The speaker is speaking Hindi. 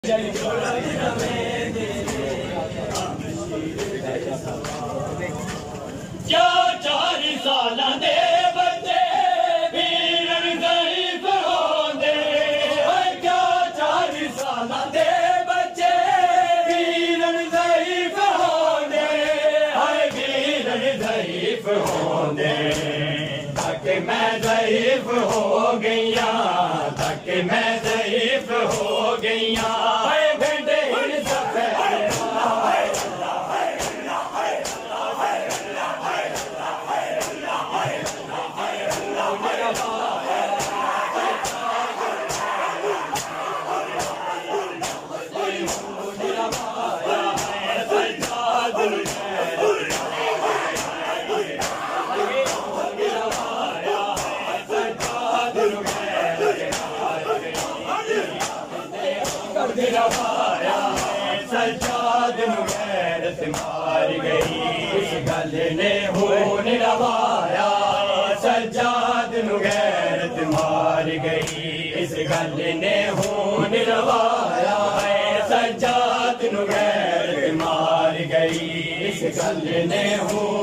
क्या 4 साल दे बच्चे वीरन ज़ईफ़ होंदे, क्या 4 साल दे बच्चे वीरन ज़ईफ़ होंदे, वीरन ज़ईफ़ होंदे। तक मैं ज़ईफ़ हो गईया, तक मैं ज़ईफ़ हो गईया। सज्जाद नूं गैरत मार गई, इस गल ने खून रवाया। सज्जाद नूं गैरत मार गई, इस गल ने खून रवाया। सज्जाद नूं गैरत मार गई, इस गल ने खून